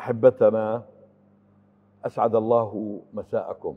أحبتنا، أسعد الله مساءكم،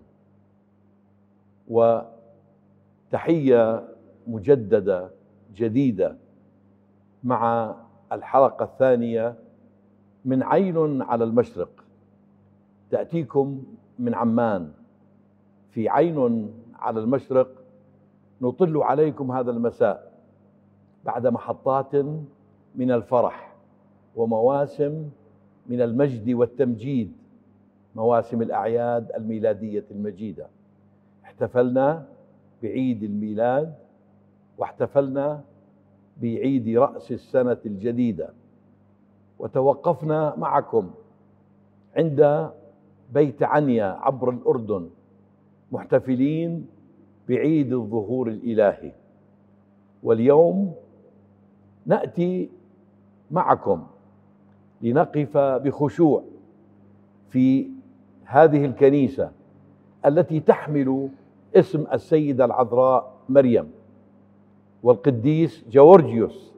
وتحية مجددة جديدة مع الحلقة الثانية من عين على المشرق، تأتيكم من عمان. في عين على المشرق نطل عليكم هذا المساء بعد محطات من الفرح ومواسم من المجد والتمجيد، مواسم الأعياد الميلادية المجيدة. احتفلنا بعيد الميلاد واحتفلنا بعيد رأس السنة الجديدة، وتوقفنا معكم عند بيت عنيا عبر الأردن محتفلين بعيد الظهور الإلهي. واليوم نأتي معكم لنقف بخشوع في هذه الكنيسة التي تحمل اسم السيدة العذراء مريم والقديس جورجيوس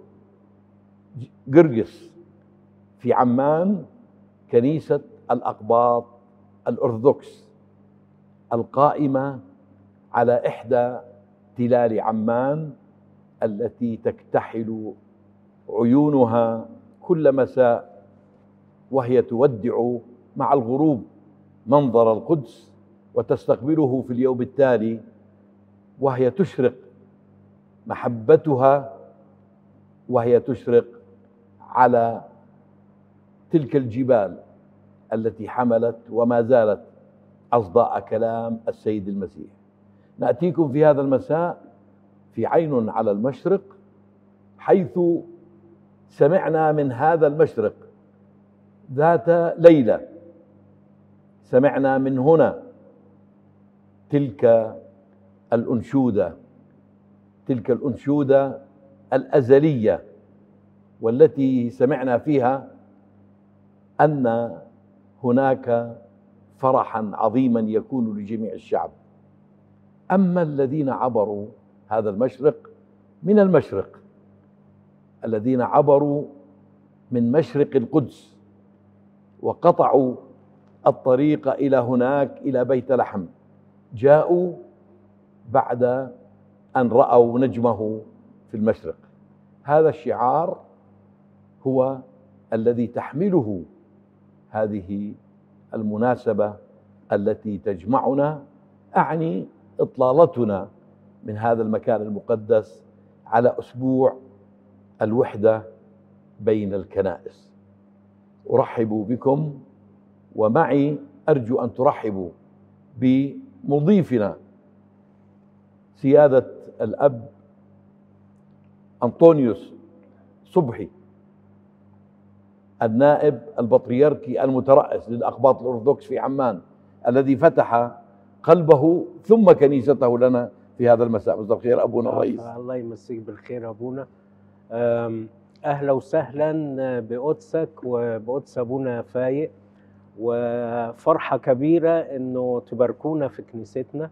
جرجس في عمان، كنيسة الأقباط الأرثوذكس القائمة على إحدى تلال عمان التي تكتحل عيونها كل مساء وهي تودع مع الغروب منظر القدس وتستقبله في اليوم التالي، وهي تشرق محبتها وهي تشرق على تلك الجبال التي حملت وما زالت أصداء كلام السيد المسيح. نأتيكم في هذا المساء في عين على المشرق، حيث سمعنا من هذا المشرق ذات ليلة، سمعنا من هنا تلك الأنشودة الأزلية، والتي سمعنا فيها أن هناك فرحا عظيما يكون لجميع الشعب. أما الذين عبروا هذا المشرق من المشرق، الذين عبروا من مشرق القدس وقطعوا الطريق إلى هناك إلى بيت لحم، جاءوا بعد أن رأوا نجمه في المشرق. هذا الشعار هو الذي تحمله هذه المناسبة التي تجمعنا، أعني إطلالتنا من هذا المكان المقدس على أسبوع الوحدة بين الكنائس. أرحب بكم، ومعي أرجو أن ترحبوا بمضيفنا سيادة الأب أنطونيوس صبحي، النائب البطريركي المترأس للأقباط الأرثوذكس في عمان، الذي فتح قلبه ثم كنيسته لنا في هذا المساء. مساء الخير أبونا الرئيس. الله يمسيك بالخير أبونا. أهلا وسهلا بقدسك وبقدس أبونا فايق، وفرحة كبيرة أنه تباركونا في كنيستنا.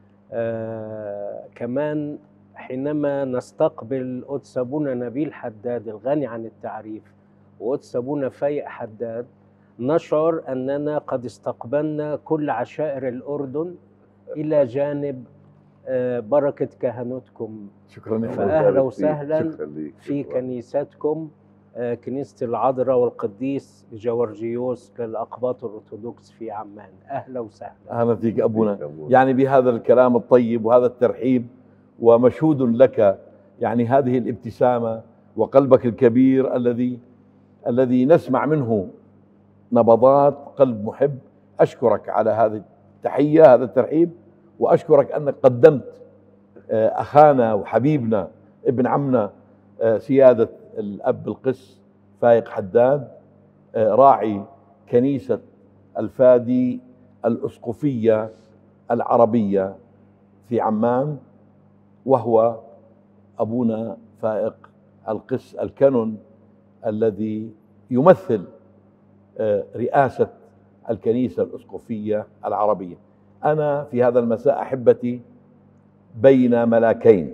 كمان حينما نستقبل قدس أبونا نبيل حداد الغني عن التعريف وقدس أبونا فايق حداد، نشعر أننا قد استقبلنا كل عشائر الأردن إلى جانب بركة كهنوتكم. شكرا. فأهلا وسهلا في كنيستكم، كنيسة العذراء والقديس جورجيوس للأقباط الأرثوذكس في عمان. أهلا وسهلا. أهلا فيك أبونا. يعني بهذا الكلام الطيب وهذا الترحيب، ومشهود لك يعني هذه الابتسامة وقلبك الكبير الذي نسمع منه نبضات قلب محب. أشكرك على هذه التحية، هذا الترحيب، وأشكرك أنك قدمت أخانا وحبيبنا ابن عمنا سيادة الأب القس فايق حداد، راعي كنيسة الفادي الأسقفية العربية في عمان، وهو أبونا فائق القس الكنون الذي يمثل رئاسة الكنيسة الأسقفية العربية. أنا في هذا المساء أحبتي بين ملاكين.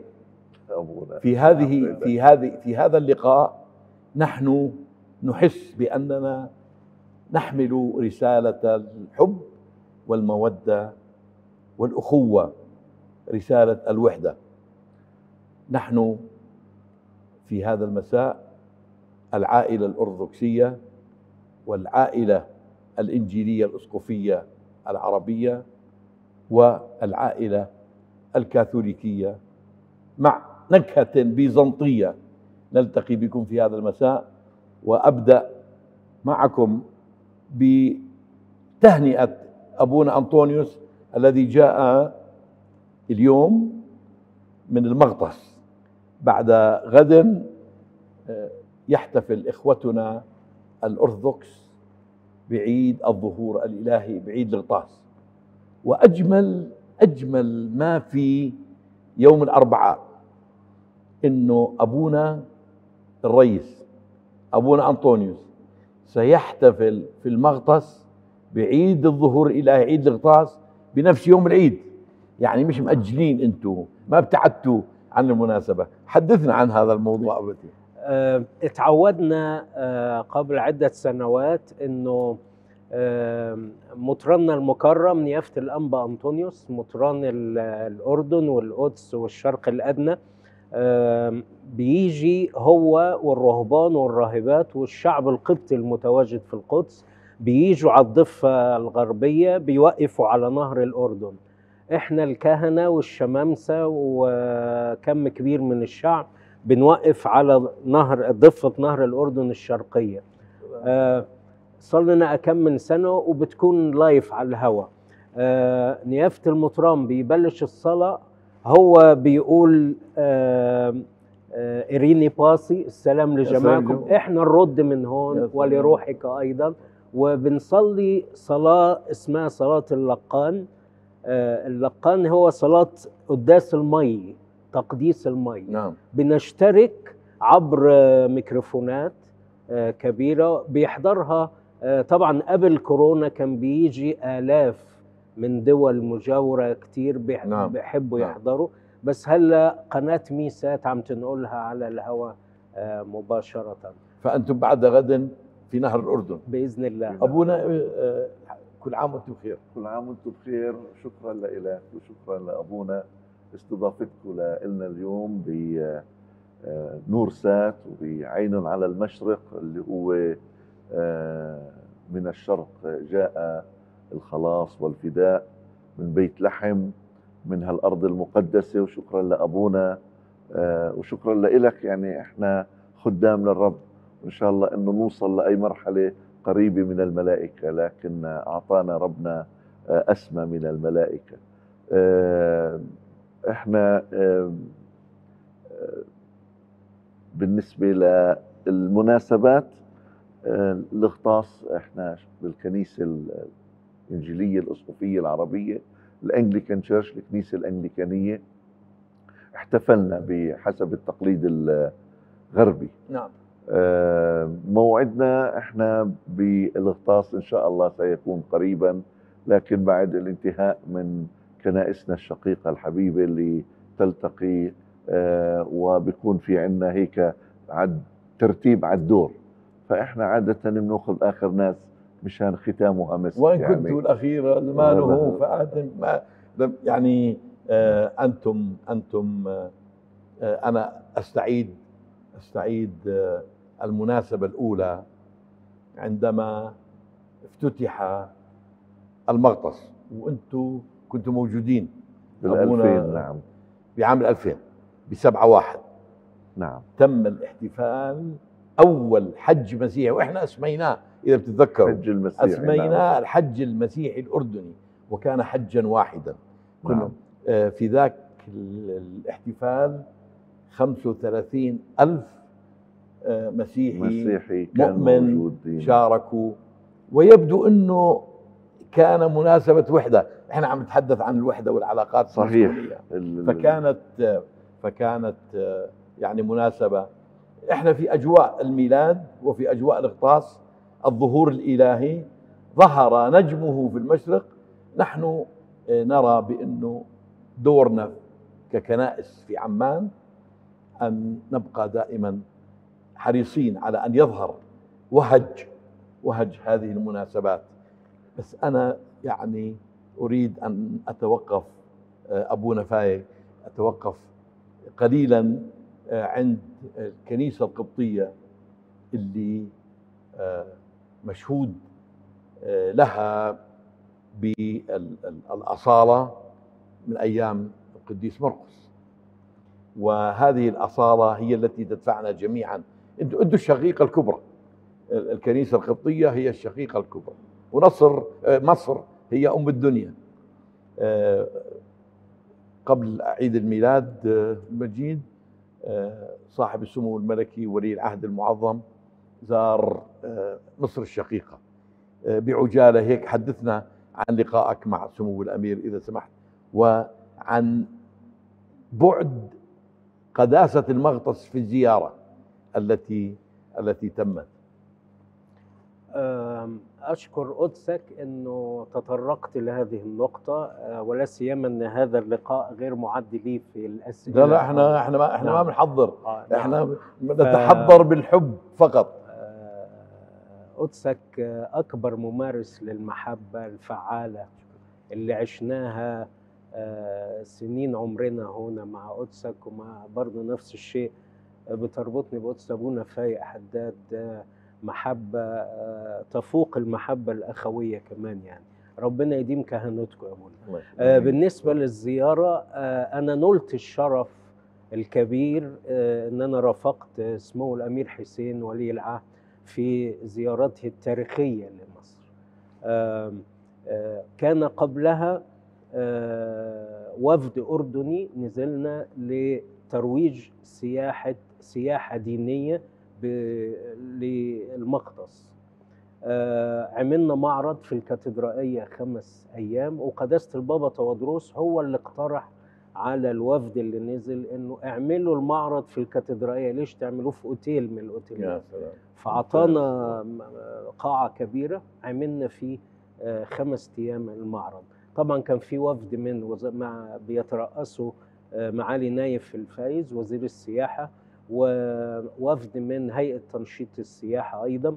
في هذا اللقاء نحن نحس بأننا نحمل رسالة الحب والمودة والأخوة، رسالة الوحدة. نحن في هذا المساء العائلة الأرثوذكسية والعائلة الإنجيلية الأسقفية العربية والعائلة الكاثوليكية مع نكهة بيزنطية نلتقي بكم في هذا المساء، وأبدأ معكم بتهنئة أبونا أنطونيوس الذي جاء اليوم من المغطس. بعد غد يحتفل إخوتنا الأرثوذكس بعيد الظهور الإلهي، بعيد الغطاس. وأجمل ما في يوم الأربعاء إنه أبونا الرئيس أبونا أنطونيوس سيحتفل في المغطس بعيد الظهور الإلهي، عيد الغطاس، بنفس يوم العيد. يعني مش مأجلين، أنتم ما ابتعدتوا عن المناسبة. حدثنا عن هذا الموضوع أبتي. اتعودنا قبل عدة سنوات إنه مطرنا المكرم نيافة الأنبا أنطونيوس، مطران الأردن والقدس والشرق الأدنى، بيجي هو والرهبان والراهبات والشعب القبطي المتواجد في القدس، بيجوا على الضفة الغربية، بيوقفوا على نهر الأردن. احنا الكهنة والشمامسة وكم كبير من الشعب بنوقف على ضفة نهر الأردن الشرقية. صار لنا كم من سنة وبتكون لايف على الهواء. نيافة المطران بيبلش الصلاة، هو بيقول إريني باسي، السلام لجماعكم، احنا نرد من هون ولروحك أيضا. وبنصلي صلاة اسمها صلاة اللقان. اللقان هو صلاة قداس المي، تقديس المي. نعم. بنشترك عبر ميكروفونات كبيرة بيحضرها. طبعا قبل كورونا كان بيجي آلاف من دول مجاورة كتير بيحبوا يحضروا، بس هلا قناة ميسات عم تنقلها على الهواء مباشرة. فأنتم بعد غد في نهر الأردن بإذن الله. أبونا كل عام وأنتم بخير. كل عام وأنتم بخير. شكرا لك وشكرا لأبونا استضافتكم لنا اليوم بنور سات وبعين على المشرق، اللي هو من الشرق جاء الخلاص والفداء من بيت لحم، من هالأرض المقدسة. وشكرا لأبونا وشكرا لك. يعني احنا خدام للرب، وإن شاء الله أنه نوصل لأي مرحلة قريبة من الملائكة، لكن أعطانا ربنا أسمى من الملائكة. احنا بالنسبة للمناسبات الغطاس، احنا بالكنيسة الإنجيلية الأسقفية العربية الأنجليكان تشيرش، الكنيسة الأنجليكانية، احتفلنا بحسب التقليد الغربي. نعم. موعدنا احنا بالغطاس ان شاء الله سيكون قريبا، لكن بعد الانتهاء من كنائسنا الشقيقة الحبيبة اللي تلتقي، وبيكون في عنا هيك ترتيب على الدور. فاحنا عادة بناخذ اخر ناس مشان ختامها مسك. وإن يعني كنتوا الأخير زمانه فآتم يعني أنتم أنا أستعيد المناسبة الأولى عندما افتتح المغطس، وأنتم كنتم موجودين بال2000. نعم. بعام 2000 ب7/1. نعم. تم الاحتفال أول حج مسيحي، وإحنا أسميناه إذا بتتذكروا حج المسيحي. أسميناه نعم. الحج المسيحي الأردني، وكان حجا واحدا. نعم. في ذاك الاحتفال 35,000 مسيحي مؤمن موجودين شاركوا، ويبدو أنه كان مناسبة وحدة. احنا عم نتحدث عن الوحدة والعلاقات صحيح. فكانت يعني مناسبة. احنا في أجواء الميلاد وفي أجواء الغطاس، الظهور الإلهي، ظهر نجمه في المشرق. نحن نرى بأنه دورنا ككنائس في عمان أن نبقى دائما حريصين على أن يظهر وهج وهج هذه المناسبات. بس أنا يعني أريد أن أتوقف أبونا فايق، أتوقف قليلا عند الكنيسة القبطية اللي مشهود لها بالأصالة من أيام القديس مرقس، وهذه الأصالة هي التي تدفعنا جميعا. أنتوا الشقيقة الكبرى، الكنيسة القبطية هي الشقيقة الكبرى، مصر هي أم الدنيا. قبل عيد الميلاد المجيد صاحب السمو الملكي ولي العهد المعظم زار مصر الشقيقة بعجالة. هيك حدثنا عن لقائك مع سمو الأمير إذا سمحت، وعن بعد قداسة المغطس في الزيارة التي تمت. أشكر قدسك أنه تطرقت لهذه النقطة، ولا سيما أن هذا اللقاء غير معد لي في الأسئلة. لا احنا نعم. ما بنحضر، نعم. احنا نتحضر بالحب فقط. قدسك أكبر ممارس للمحبة الفعالة اللي عشناها سنين عمرنا هنا مع قدسك، ومع برضه نفس الشيء بتربطني بقدس أبونا فايق حداد، محبة تفوق المحبة الأخوية كمان. يعني ربنا يديم كهنوتكم يا أبونا. بالنسبة للزيارة، أنا نلت الشرف الكبير أن أنا رافقت سمو الأمير حسين ولي العهد في زيارته التاريخية لمصر. كان قبلها وفد أردني نزلنا لترويج سياحة دينية للمقدس. عملنا معرض في الكاتدرائية 5 أيام، وقداسة البابا تودروس هو اللي اقترح على الوفد اللي نزل انه اعملوا المعرض في الكاتدرائية، ليش تعملوه في اوتيل من الاوتيلات؟ فعطانا قاعة كبيرة عملنا فيه 5 أيام المعرض. طبعا كان في وفد من بيترأسوا معالي نايف الفايز وزير السياحة، ووفد من هيئة تنشيط السياحة أيضا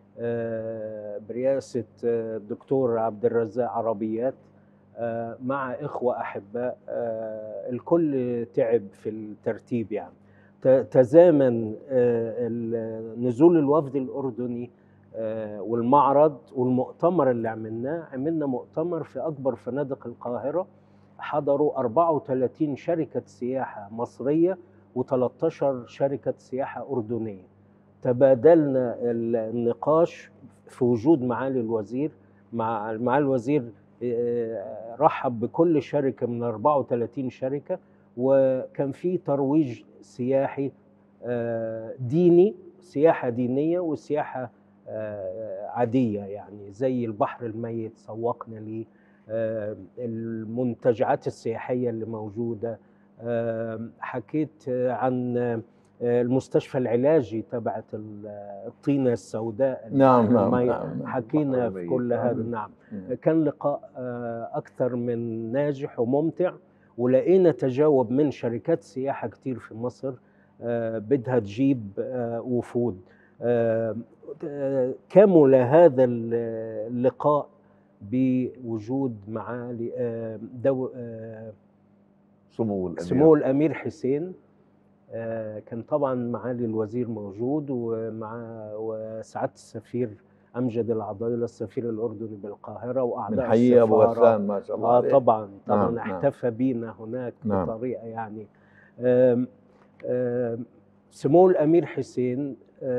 برئاسة الدكتور عبد الرزاق عربيات، مع إخوة أحباء. الكل تعب في الترتيب، يعني تزامن نزول الوفد الأردني والمعرض والمؤتمر اللي عملنا مؤتمر في أكبر فنادق القاهرة. حضروا 34 شركة سياحة مصرية و13 شركة سياحة أردنية. تبادلنا النقاش في وجود معالي الوزير. معالي الوزير رحب بكل شركة من 34 شركة، وكان في ترويج سياحي ديني، سياحة دينية وسياحة عادية، يعني زي البحر الميت سوقنا ليه، المنتجعات السياحية اللي موجودة. حكيت عن المستشفى العلاجي تبعت الطينة السوداء. نعم. حكينا في كل هذا. نعم. كان لقاء أكثر من ناجح وممتع، ولقينا تجاوب من شركات سياحة كتير في مصر بدها تجيب وفود. كمل هذا اللقاء بوجود معالي سمو الأمير حسين. كان طبعا معالي الوزير موجود، وسعادة السفير أمجد العضيلة السفير الأردني بالقاهرة، وأعضاء السفارة. أبو غسان ما شاء الله عليه. طبعا احتفى بينا هناك بطريقة يعني. سمو الأمير حسين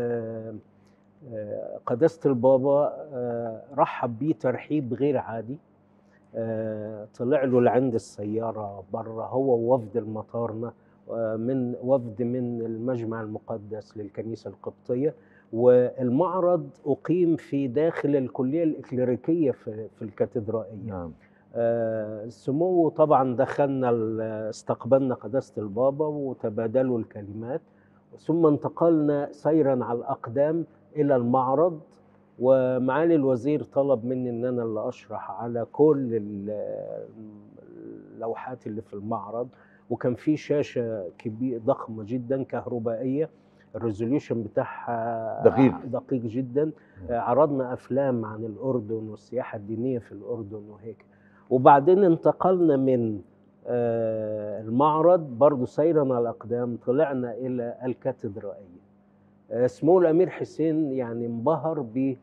قداسة البابا رحب بيه ترحيب غير عادي. طلع له لعند السيارة برا هو ووفد المطارنة، من وفد من المجمع المقدس للكنيسة القبطية. والمعرض أقيم في داخل الكلية الإكليريكية في الكاتدرائية. نعم. السمو طبعا دخلنا استقبلنا قداسة البابا وتبادلوا الكلمات، ثم انتقلنا سيرا على الأقدام إلى المعرض. ومعالي الوزير طلب مني أن أنا اللي أشرح على كل اللوحات اللي في المعرض. وكان في شاشة كبيرة ضخمة جدا كهربائية الريزوليوشن بتاعها دقيق جدا. عرضنا افلام عن الاردن والسياحه الدينيه في الاردن وهيك. وبعدين انتقلنا من المعرض برضو سيرا على الاقدام، طلعنا الى الكاتدرائيه. سمو الامير حسين يعني انبهر ب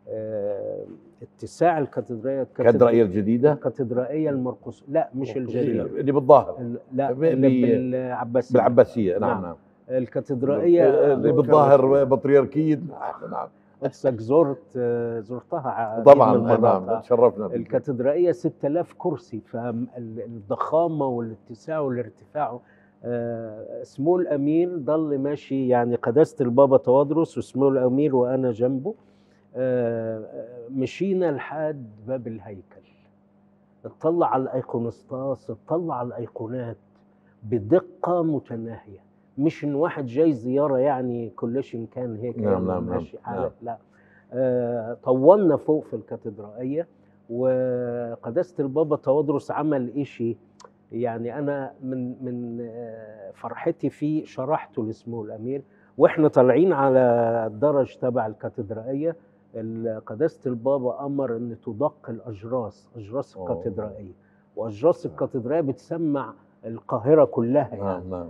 اتساع الكاتدرائيه الجديده، الكاتدرائيه المرقص، لا مش الجديده اللي بالظاهر، لا بالعباسيه. بالعباسيه، نعم. الكاتدرائيه اللي بالظاهر بطريركيه. نعم. قدسك زرتها طبعا، نعم، تشرفنا. الكاتدرائيه 6000 كرسي، فالضخامه والاتساع والارتفاع. سمو الامير ضل ماشي، يعني قداسه البابا توادرس وسمو الامير وانا جنبه، مشينا لحد باب الهيكل، اطلع على الايقونسطاس، اطلع على الايقونات بدقه متناهيه، مش ان واحد جاي زياره يعني كلشن كان هيك ماشي حالك. لا، طولنا فوق في الكاتدرائيه. وقداسه البابا توادرس عمل إشي، يعني انا من فرحتي فيه شرحته لسمو الامير واحنا طالعين على الدرج تبع الكاتدرائيه. قداسه البابا امر ان تدق الاجراس الكاتدرائيه، واجراس الكاتدرائيه بتسمع القاهره كلها يعني. نعم.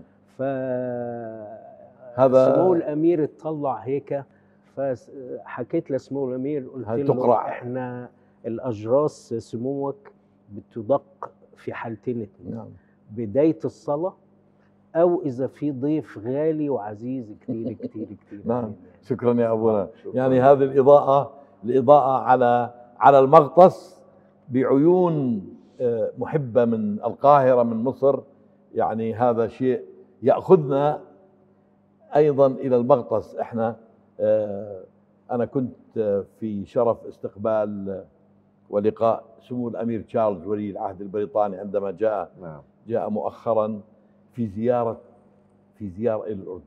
هذا سمو الامير اطلع هيك، فحكيت لسمو الامير قلت له احنا الاجراس سموك بتدق في حالتين اتنين. نعم. بدايه الصلاه، او اذا في ضيف غالي وعزيز كتير. نعم. شكرا يا ابونا. يعني هذه الاضاءه على المغطس بعيون محبه من القاهره، من مصر. يعني هذا شيء ياخذنا ايضا الى المغطس. احنا انا كنت في شرف استقبال ولقاء سمو الامير تشارلز ولي العهد البريطاني عندما جاء مؤخرا في زياره الى الاردن،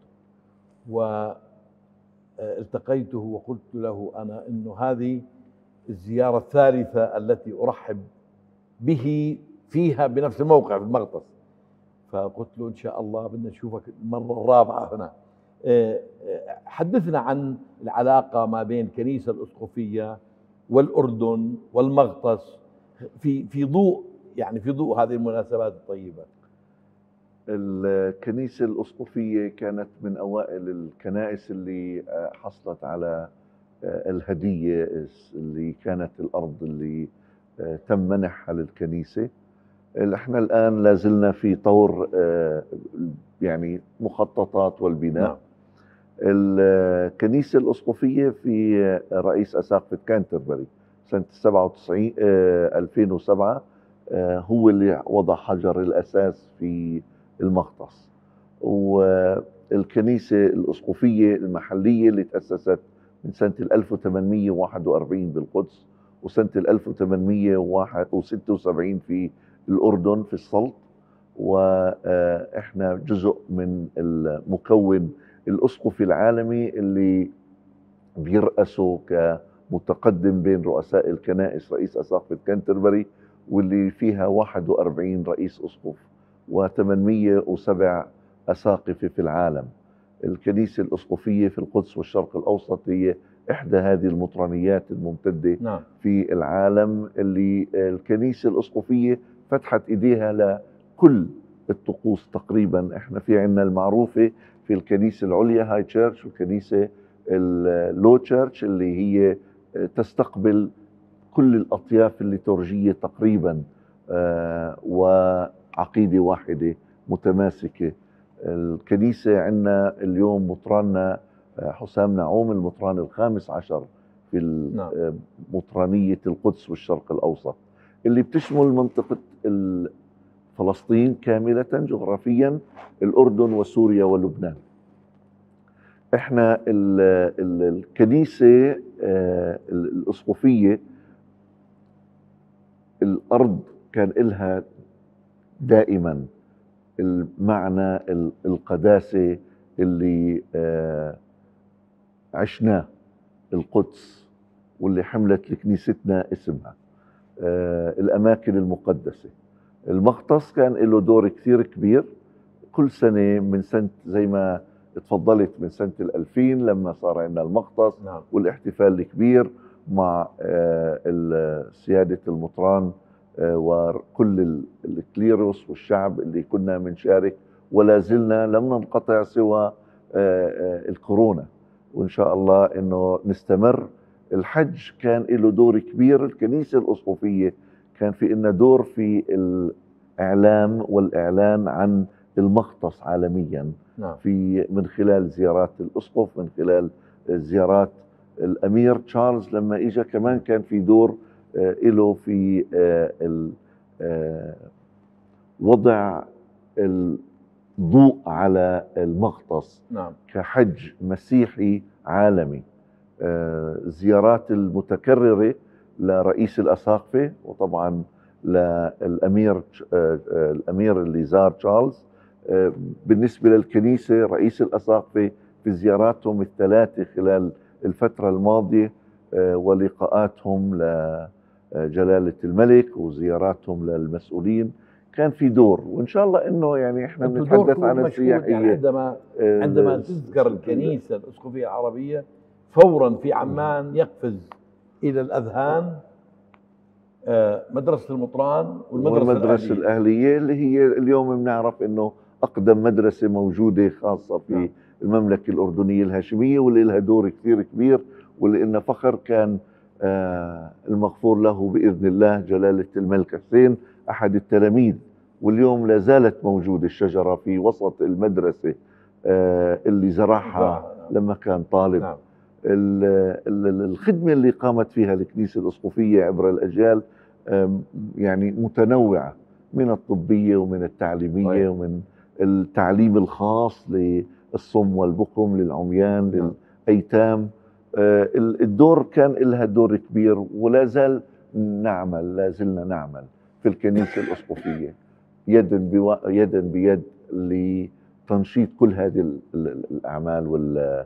والتقيته وقلت له انا انه هذه الزياره الثالثه التي ارحب به فيها بنفس الموقع في المغطس. فقلت له ان شاء الله بدنا نشوفك المره الرابعه هنا. حدثنا عن العلاقه ما بين الكنيسه الاسقفيه والاردن والمغطس في ضوء هذه المناسبات الطيبه. الكنيسه الاسقفيه كانت من اوائل الكنائس اللي حصلت على الهديه اللي كانت الارض اللي تم منحها للكنيسه. احنا الان لازلنا في طور يعني مخططات والبناء. نعم. الكنيسة الأسقفية في رئيس أساقفة كانتربري سنة 2007 هو اللي وضع حجر الأساس في المغطس. والكنيسة الأسقفية المحلية اللي تأسست من سنة 1841 بالقدس، وسنة 1876 في الأردن في السلط. وإحنا جزء من المكون الأسقفي العالمي اللي بيرأسه كمتقدم بين رؤساء الكنائس رئيس أساقفة كانتربري، واللي فيها 41 رئيس أسقف و807 أساقفة في العالم. الكنيسة الأسقفية في القدس والشرق الأوسط هي إحدى هذه المطرانيات الممتدة. نعم. في العالم اللي الكنيسة الأسقفية فتحت إيديها لكل الطقوس تقريبا. إحنا في عنا المعروفة في الكنيسة العليا هاي تشيرش، والكنيسة اللو تشيرش اللي هي تستقبل كل الأطياف الليتورجية تقريبا، وعقيدة واحدة متماسكة. الكنيسة عندنا اليوم مطراننا حسام نعوم، المطران الخامس عشر في مطرانية القدس والشرق الأوسط، اللي بتشمل منطقة فلسطين كاملة جغرافيا، الأردن وسوريا ولبنان. احنا الكنيسة الأسقفية الأرض كان إلها دائما المعنى القداسة اللي عشناه، القدس واللي حملت لكنيستنا اسمها، الأماكن المقدسة. المغطس كان له دور كثير كبير. كل سنة من سنة زي ما تفضلت من سنة 2000 لما صار عندنا المغطس نعم. والاحتفال الكبير مع سيادة المطران وكل الكليروس والشعب اللي كنا بنشارك، ولا زلنا لم ننقطع سوى الكورونا، وإن شاء الله إنه نستمر. الحج كان له دور كبير، الكنيسة الأسقفية كان في إلنا دور في الإعلام والإعلان عن المغطس عالميا. نعم. من خلال زيارات الأسقف، من خلال زيارات الأمير تشارلز لما إجا، كمان كان في دور له في وضع الضوء على المغطس. نعم. كحج مسيحي عالمي. الزيارات المتكررة لرئيس الأساقفة، وطبعا للأمير اللي زار تشارلز. بالنسبة للكنيسة رئيس الأساقفة في زياراتهم الثلاثة خلال الفترة الماضية ولقاءاتهم لجلالة الملك وزياراتهم للمسؤولين كان في دور. وإن شاء الله إنه يعني إحنا بنتحدث عن السياحية. يعني عندما تذكر الكنيسة الأسقفية العربية فورا في عمان يقفز إلى الأذهان مدرسة المطران والمدرسة الأهلية اللي هي اليوم بنعرف إنه أقدم مدرسة موجودة خاصة في المملكة الأردنية الهاشمية، واللي لها دور كثير كبير، واللي إنه فخر كان المغفور له بإذن الله جلالة الملك حسين أحد التلاميذ، واليوم لا زالت موجودة الشجرة في وسط المدرسة اللي زرعها لما كان طالب. نعم. الخدمة اللي قامت فيها الكنيسة الأسقفية عبر الأجيال يعني متنوعة، من الطبية ومن التعليمية ومن التعليم الخاص للصم والبكم، للعميان، للأيتام. الدور كان لها دور كبير، ولا زلنا نعمل في الكنيسة الأسقفية يدا بيد لتنشيط كل هذه الأعمال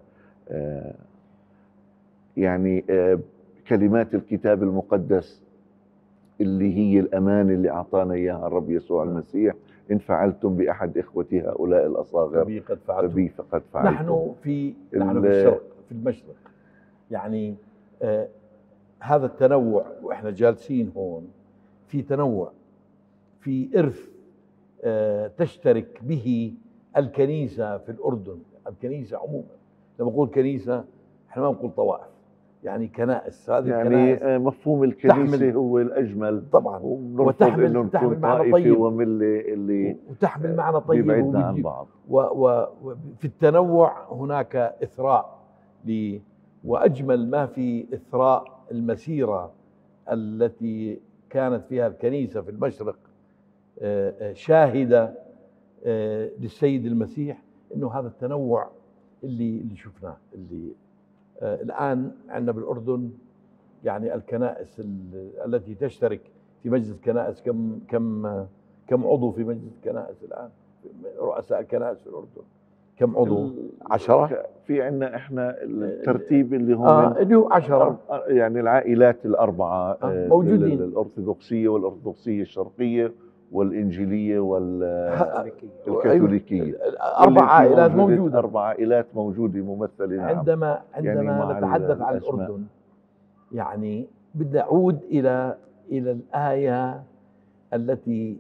يعني كلمات الكتاب المقدس اللي هي الأمان اللي أعطانا إياها الرب يسوع المسيح: إن فعلتم بأحد إخوتي هؤلاء الأصاغر فبي فقد فعلتم. نحن في الشرق، في المشرق، يعني هذا التنوع، وإحنا جالسين هون في تنوع، في إرث تشترك به الكنيسة في الأردن. الكنيسة عموما، لما نقول كنيسة إحنا ما نقول طوائف، يعني كنائس. هذه يعني الكنائس مفهوم الكنيسة هو الأجمل طبعا، وتحمل معنى طيب، وتحمل معنى طيب يبعدنا عن بعض. وفي التنوع هناك إثراء وأجمل ما في إثراء المسيرة التي كانت فيها الكنيسة في المشرق شاهدة للسيد المسيح، إنه هذا التنوع اللي شفناه، اللي الآن عندنا بالأردن. يعني الكنائس التي تشترك في مجلس الكنائس، كم عضو في مجلس الكنائس الآن؟ رؤساء الكنائس في الأردن كم عضو؟ 10. في عندنا احنا الترتيب اللي هو 10، يعني العائلات الأربعة موجودين: الأرثوذكسية والأرثوذكسية الشرقية والإنجيلية والكاثوليكية. 4 عائلات موجودة، 4 عائلات موجودة ممثلة. نعم. عندما يعني نتحدث عن الأردن، يعني بدنا نعود إلى الآية التي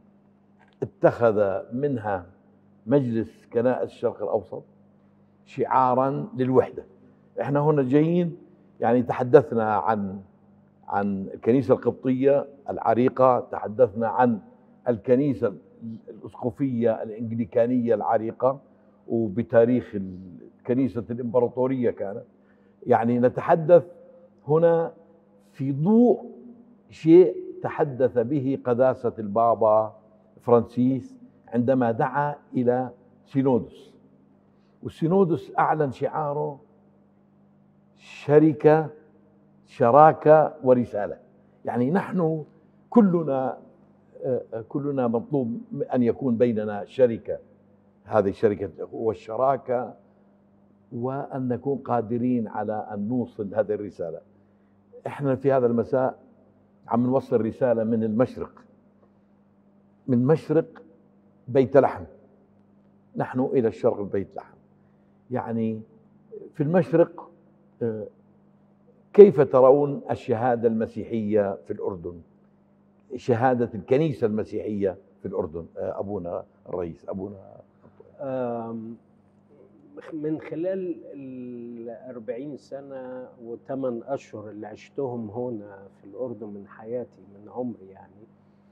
اتخذ منها مجلس كنائس الشرق الأوسط شعارا للوحدة. احنا هنا جايين يعني تحدثنا عن الكنيسة القبطية العريقة، تحدثنا عن الكنيسة الأسقفية الإنجليكانية العريقة، وبتاريخ الكنيسة الإمبراطورية كانت. يعني نتحدث هنا في ضوء شيء تحدث به قداسة البابا فرانسيس عندما دعا إلى سينودس، والسينودس أعلن شعاره: شراكة ورسالة. يعني نحن كلنا مطلوب أن يكون بيننا شركة، هذه الشركة والشراكة، وأن نكون قادرين على أن نوصل هذه الرسالة. إحنا في هذا المساء عم نوصل رسالة من مشرق بيت لحم، نحن إلى الشرق بيت لحم. يعني في المشرق كيف ترون الشهادة المسيحية في الأردن، شهادة الكنيسة المسيحية في الأردن؟ أبونا الرئيس، أبونا. من خلال 40 سنة و8 أشهر اللي عشتهم هنا في الأردن من حياتي، من عمري يعني،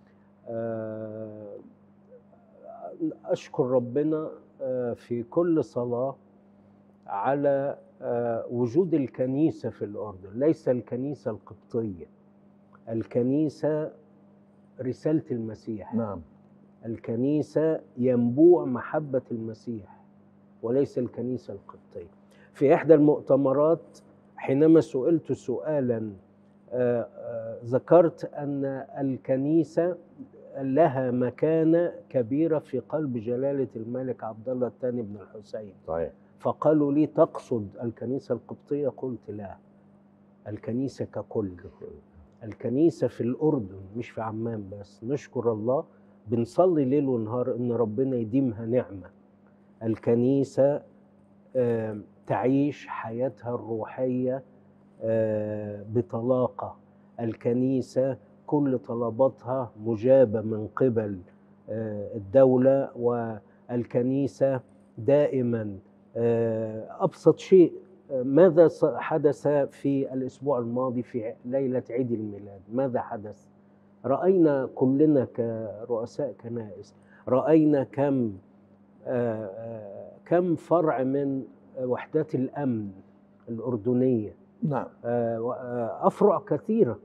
أشكر ربنا في كل صلاة على وجود الكنيسة في الأردن. ليس الكنيسة القبطية، الكنيسة رسالة المسيح. نعم. الكنيسة ينبوع محبة المسيح، وليس الكنيسة القبطية. في إحدى المؤتمرات حينما سئلت سؤالا ذكرت أن الكنيسة لها مكانة كبيرة في قلب جلالة الملك عبد الله الثاني بن الحسين. صحيح. فقالوا لي تقصد الكنيسة القبطية؟ قلت لا، الكنيسة ككل. الكنيسة في الأردن مش في عمان بس. نشكر الله، بنصلي ليل ونهار إن ربنا يديمها نعمة. الكنيسة تعيش حياتها الروحية بطلاقة. الكنيسة كل طلباتها مجابة من قبل الدولة، والكنيسة دائما أبسط شيء. ماذا حدث في الأسبوع الماضي في ليلة عيد الميلاد؟ ماذا حدث؟ رأينا كلنا كرؤساء كنائس، رأينا كم فرع من وحدات الأمن الأردنية. نعم. أفرع كثيرة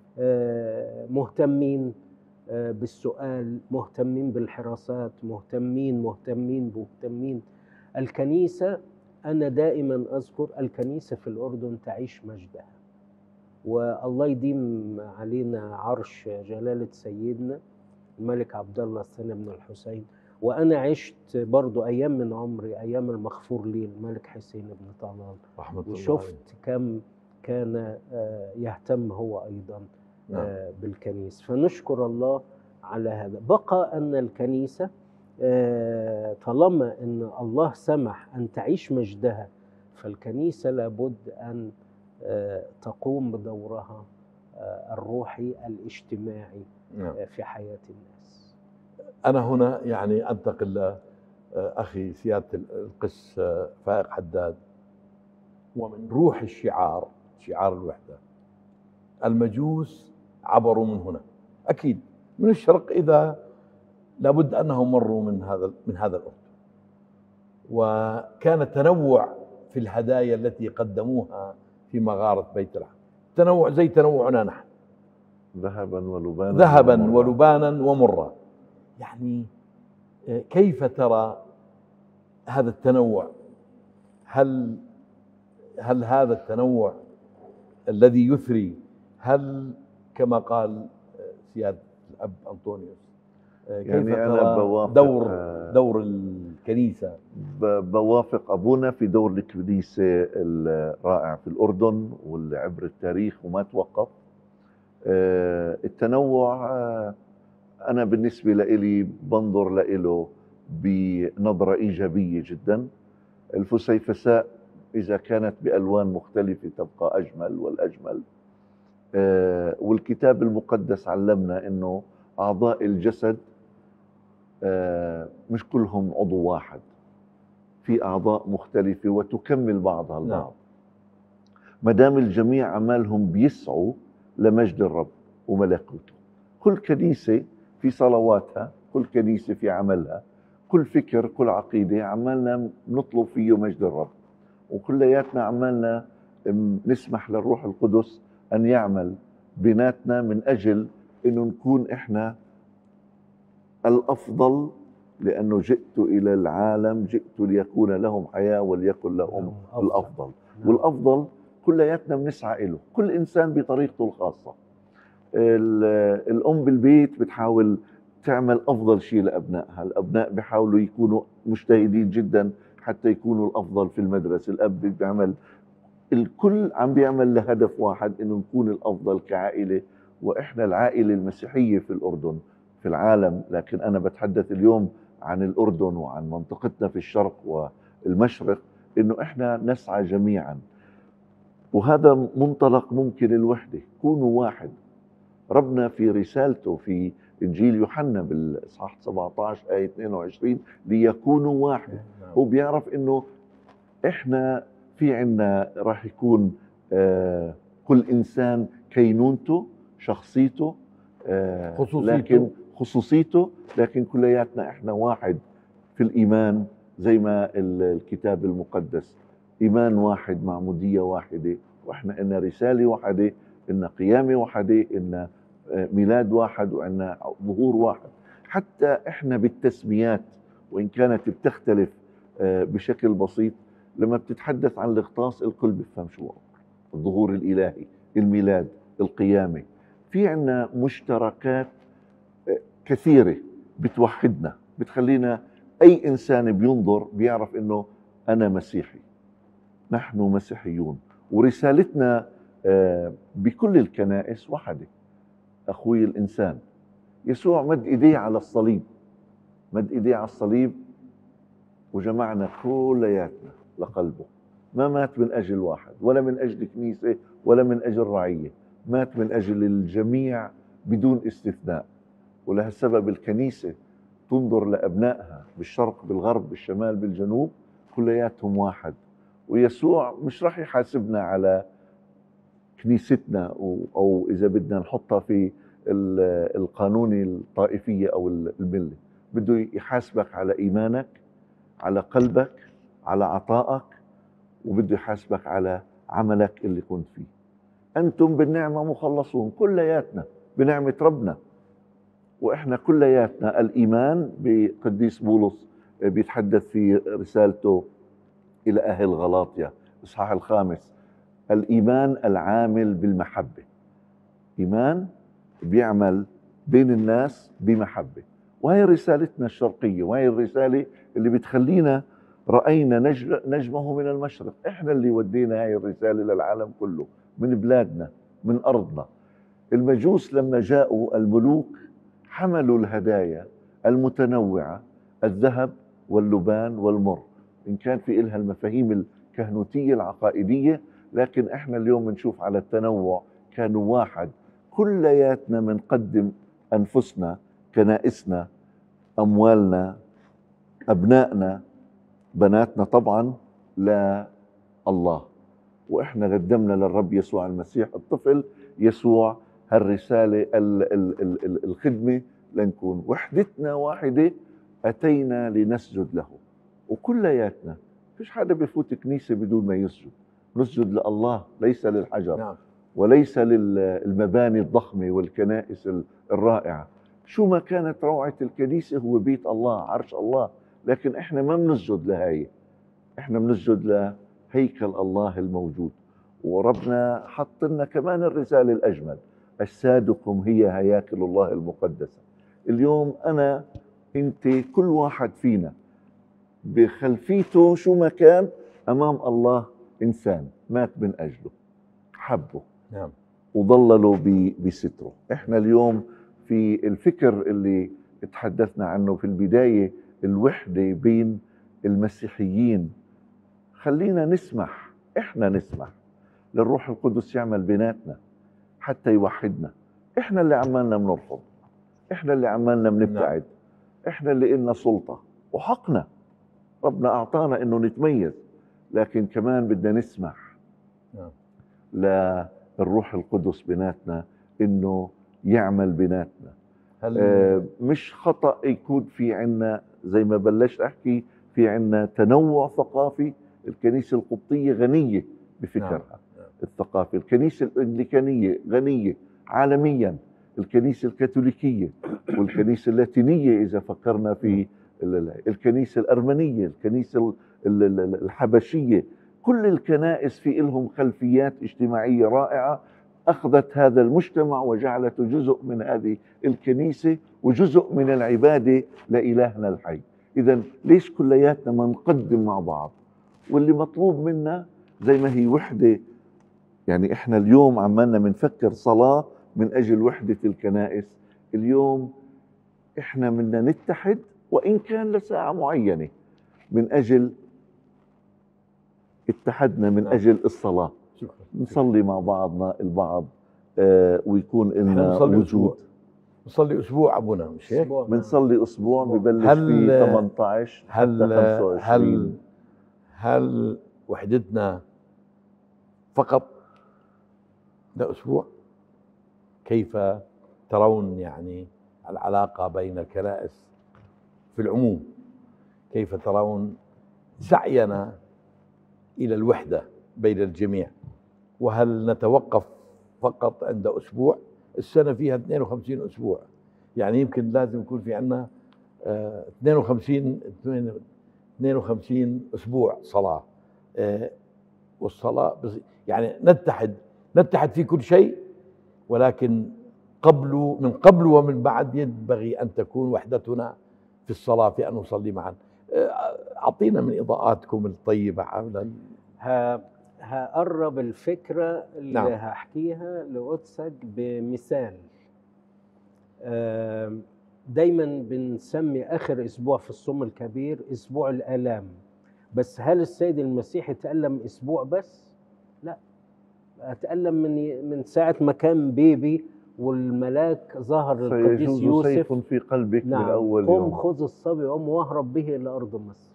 مهتمين بالسؤال، مهتمين بالحراسات، مهتمين. الكنيسة، أنا دائما أذكر الكنيسة في الأردن تعيش مجدها، والله يديم علينا عرش جلالة سيدنا الملك عبد الله الثاني بن الحسين. وأنا عشت برضو أيام من عمري، أيام المغفور لي الملك حسين بن طلال، رحمة الله، وشفت كم كان يهتم هو أيضا بالكنيسة. فنشكر الله على هذا. بقى أن الكنيسة طالما أن الله سمح أن تعيش مجدها، فالكنيسة لابد أن تقوم بدورها الروحي الاجتماعي في حياة الناس. أنا هنا يعني أنتقل أخي سيادة القس فائق حداد، ومن روح الشعار، شعار الوحدة، المجوس عبروا من هنا أكيد من الشرق، إذا لابد أنهم مروا من هذا الأردن، وكان التنوع في الهدايا التي قدموها في مغارة بيت العم، تنوع زي تنوعنا نحن، ذهبا ولبانا ومرا. يعني كيف ترى هذا التنوع؟ هل هذا التنوع الذي يثري، هل كما قال سيادة الأب أنطونيوس، كيف يعني ترى أنا بوافق دور الكنيسة؟ بوافق أبونا في دور الكنيسة الرائع في الأردن واللي عبر التاريخ وما توقف. التنوع أنا بالنسبة لي بنظر له بنظرة إيجابية جدا. الفسيفساء إذا كانت بألوان مختلفة تبقى أجمل والأجمل. والكتاب المقدس علمنا أنه أعضاء الجسد مش كلهم عضو واحد، في أعضاء مختلفة وتكمل بعضها البعض. ما دام الجميع عمالهم بيسعوا لمجد الرب وملكوته. كل كنيسة في صلواتها، كل كنيسة في عملها، كل فكر، كل عقيدة عمالنا نطلب فيه مجد الرب، وكلياتنا عمالنا نسمح للروح القدس أن يعمل بيناتنا من أجل أنه نكون إحنا الأفضل، لأنه جئت إلى العالم جئت ليكون لهم حياة وليكن لهم الأفضل. والأفضل كلياتنا بنسعى له، كل إنسان بطريقته الخاصة. الأم بالبيت بتحاول تعمل أفضل شيء لأبنائها، الأبناء بيحاولوا يكونوا مجتهدين جدا حتى يكونوا الأفضل في المدرسة، الأب بيعمل، الكل عم بيعمل لهدف واحد، إنه نكون الأفضل كعائلة. وإحنا العائلة المسيحية في الأردن في العالم، لكن أنا بتحدث اليوم عن الأردن وعن منطقتنا في الشرق والمشرق، إنه إحنا نسعى جميعا، وهذا منطلق ممكن الوحدة. كونوا واحد. ربنا في رسالته في إنجيل يوحنا بالإصحاح 17 آية 22 ليكونوا واحد. هو بيعرف إنه إحنا في عنا راح يكون كل إنسان كينونته، شخصيته، لكن خصوصيته، لكن كلياتنا إحنا واحد في الإيمان، زي ما الكتاب المقدس إيمان واحد، معمودية واحدة، وإحنا إن رسالة واحدة، إن قيامة واحدة، إن ميلاد واحد، وإن ظهور واحد. حتى إحنا بالتسميات وإن كانت بتختلف بشكل بسيط، لما بتتحدث عن الإغطاس الكل بيفهم شو الظهور الإلهي، الميلاد، القيامة. في عنا مشتركات كثيرة بتوحدنا، بتخلينا أي إنسان بينظر بيعرف إنه أنا مسيحي، نحن مسيحيون. ورسالتنا بكل الكنائس وحدة. أخوي الإنسان يسوع مد إيديه على الصليب، مد إيديه على الصليب وجمعنا كلياتنا لقلبه. ما مات من أجل واحد، ولا من أجل كنيسة، ولا من أجل رعية، مات من أجل الجميع بدون استثناء. ولهالسبب الكنيسة تنظر لأبنائها بالشرق بالغرب بالشمال بالجنوب كلياتهم واحد. ويسوع مش راح يحاسبنا على كنيستنا، أو إذا بدنا نحطها في القانون الطائفية أو الملة. بده يحاسبك على إيمانك، على قلبك، على عطائك، وبده يحاسبك على عملك اللي كنت فيه. أنتم بالنعمة مخلصون، كلياتنا بنعمة ربنا. وإحنا كلياتنا الإيمان بقديس بولس بيتحدث في رسالته إلى أهل غلاطيا إصحاح 5، الإيمان العامل بالمحبة. إيمان بيعمل بين الناس بمحبة. وهي رسالتنا الشرقية، وهي الرسالة اللي بتخلينا رأينا نجمه من المشرق. إحنا اللي ودينا هاي الرسالة للعالم كله، من بلادنا، من أرضنا. المجوس لما جاءوا الملوك حملوا الهدايا المتنوعة، الذهب واللبان والمر، إن كان في إلها المفاهيم الكهنوتية العقائدية، لكن إحنا اليوم بنشوف على التنوع كانوا واحد. كلياتنا منقدم أنفسنا، كنائسنا، أموالنا، أبنائنا، بناتنا طبعا لله. وإحنا قدمنا للرب يسوع المسيح الطفل يسوع هالرسالة الخدمة لنكون وحدتنا واحدة، أتينا لنسجد له. وكلياتنا فيش حدا بيفوت كنيسة بدون ما يسجد. نسجد لله ليس للحجر. نعم. وليس للمباني الضخمة والكنائس الرائعة. شو ما كانت روعة الكنيسة، هو بيت الله، عرش الله. لكن احنا ما بنسجد لهاي، احنا بنسجد لهيكل الله الموجود. وربنا حط لنا كمان الرسالة الأجمل، أجسادكم هي هياكل الله المقدسة. اليوم أنا أنت كل واحد فينا بخلفيته شو ما كان أمام الله إنسان مات من أجله، حبه، نعم، وظللوا بستره. احنا اليوم في الفكر اللي تحدثنا عنه في البداية، الوحدة بين المسيحيين، خلينا نسمح، احنا نسمح للروح القدس يعمل بيناتنا حتى يوحدنا. احنا اللي عمالنا بنرفض، احنا اللي عمالنا بنبتعد، احنا اللي إلنا سلطة وحقنا، ربنا أعطانا إنه نتميز، لكن كمان بدنا نسمح للروح القدس بيناتنا إنه يعمل بيناتنا. مش خطأ يكون في عنا، زي ما بلشت أحكي، في عنا تنوع ثقافي. الكنيسة القبطية غنية بفكرها الثقافي، الكنيسة الأنجليكانية غنية عالميا، الكنيسة الكاثوليكية والكنيسة اللاتينية إذا فكرنا في الكنيسة الأرمنية، الكنيسة الحبشية. كل الكنائس في لهم خلفيات اجتماعية رائعة، أخذت هذا المجتمع وجعلته جزء من هذه الكنيسة وجزء من العبادة لإلهنا الحي. إذن ليش كلياتنا ما نقدم مع بعض؟ واللي مطلوب منا زي ما هي وحدة. يعني إحنا اليوم عمالنا منفكر صلاة من أجل وحدة الكنائس. اليوم إحنا بدنا نتحد وإن كان لساعة معينة من أجل اتحدنا من نعم. أجل الصلاة، شكرا. نصلي مع بعضنا البعض، ويكون احنا لنا بنصلي وجود. أسبوع، بنصلي أسبوع أبونا، مش هيك؟ أسبوع. بنصلي أسبوع ببلش هل فيه 18 حتى هل 25. هل وحدتنا فقط لأسبوع؟ كيف ترون يعني العلاقة بين الكنائس في العموم؟ كيف ترون سعينا إلى الوحدة بين الجميع؟ وهل نتوقف فقط عند أسبوع؟ السنة فيها 52 أسبوع، يعني يمكن لازم يكون في عندنا 52 أسبوع صلاة، والصلاة يعني نتحد في كل شيء، ولكن من قبل ومن بعد ينبغي أن تكون وحدتنا في الصلاة، في أن نصلي معا. أعطينا من إضاءاتكم الطيبة حول هقرب الفكرة اللي نعم. هحكيها لقدسك بمثال. دايما بنسمي آخر أسبوع في الصوم الكبير أسبوع الآلام، بس هل السيد المسيح اتألم أسبوع بس؟ لا، اتألم من ساعة ما كان بيبي والملاك ظهر للقديس سيجوز يوسف. سيف في قلبك نعم. من أول قم يوم. خذ الصبي وقم واهرب به إلى أرض مصر.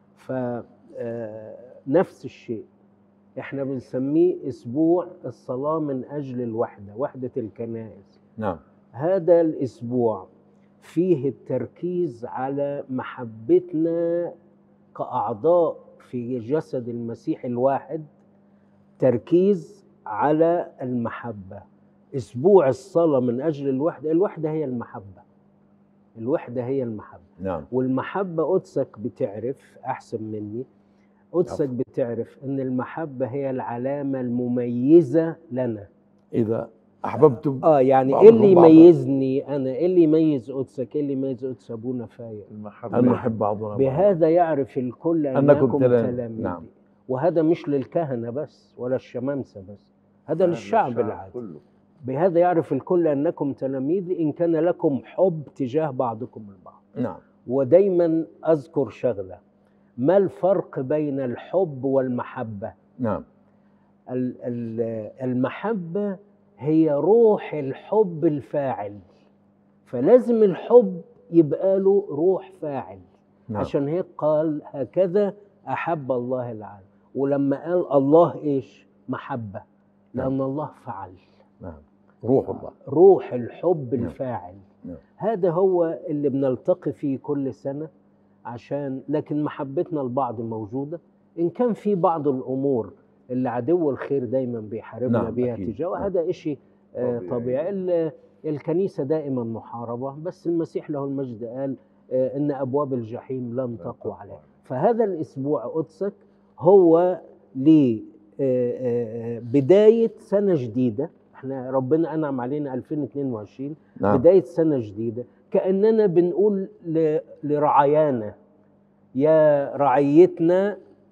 نفس الشيء احنا بنسميه أسبوع الصلاة من أجل الوحدة، وحدة الكنائس. نعم. هذا الأسبوع فيه التركيز على محبتنا كأعضاء في جسد المسيح الواحد، تركيز على المحبة. أسبوع الصلاة من أجل الوحدة، الوحدة هي المحبة، الوحدة هي المحبة. نعم. والمحبة قدسك بتعرف أحسن مني، قدسك بتعرف أن المحبة هي العلامة المميزة لنا إذا أحببتم يعني إيه اللي يميزني أنا؟ إيه اللي يميز قدسك؟ إيه اللي يميز قدس أبونا فايق؟ المحبة. أن نحب بعضنا بهذا يعرف الكل أنكم تلاميذي. نعم. وهذا مش للكهنة بس ولا الشمامسة بس، هذا للشعب العادي كله. بهذا يعرف الكل أنكم تلاميذي إن كان لكم حب تجاه بعضكم البعض. نعم. ودايما أذكر شغلة، ما الفرق بين الحب والمحبة؟ نعم. المحبة هي روح الحب الفاعل، فلازم الحب يبقى له روح فاعل. نعم. عشان هيك قال هكذا أحب الله العالم. ولما قال الله إيش؟ محبة، لأن نعم. الله فعل. نعم. روح الله، روح الحب نعم. الفاعل. نعم. هذا هو اللي بنلتقي فيه كل سنة، لكن محبتنا لبعض موجودة، إن كان في بعض الأمور اللي عدو الخير دايما بيحاربنا نعم. بها أكيد. تجاه، نعم. هذا إشي طبيعي. الكنيسة دائما محاربة، بس المسيح له المجد قال إن أبواب الجحيم لن تقوى عليه. فهذا الأسبوع قدسك هو لبداية سنة جديدة. احنا ربنا أنعم علينا 2022. نعم. بداية سنة جديدة، كأننا بنقول لرعايانا يا رعيتنا،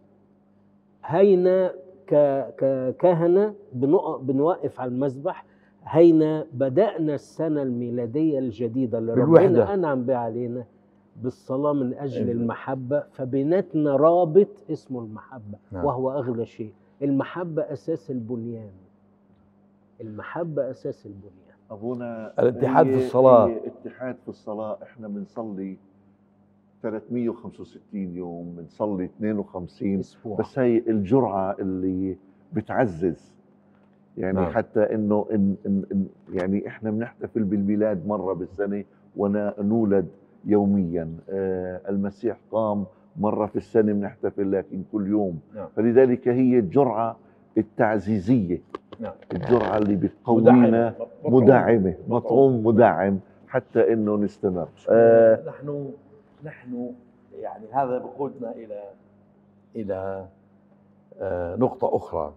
هينا ككهنة بنوقف على المذبح، هينا بدأنا السنة الميلادية الجديدة اللي ربنا أنعم بها علينا بالصلاة من أجل المحبة. فبيناتنا رابط اسمه المحبة. نعم. وهو أغلى شيء. المحبة أساس البنيان، المحبة أساس البنيان. أبونا الاتحاد في الصلاة، اتحاد في الصلاة. احنا بنصلي 365 يوم، بنصلي 52 أسبوع. بس هي الجرعة اللي بتعزز يعني. نعم. حتى انه يعني احنا بنحتفل بالميلاد مرة بالسنة ونولد يوميا. المسيح قام مرة في السنة بنحتفل، لكن كل يوم. نعم. فلذلك هي الجرعة التعزيزية. نعم. الجرعة اللي بتقوينا، مدعمة، مطعوم مدعم حتى انه نستمر. نحن يعني هذا بقودنا الى نقطة أخرى.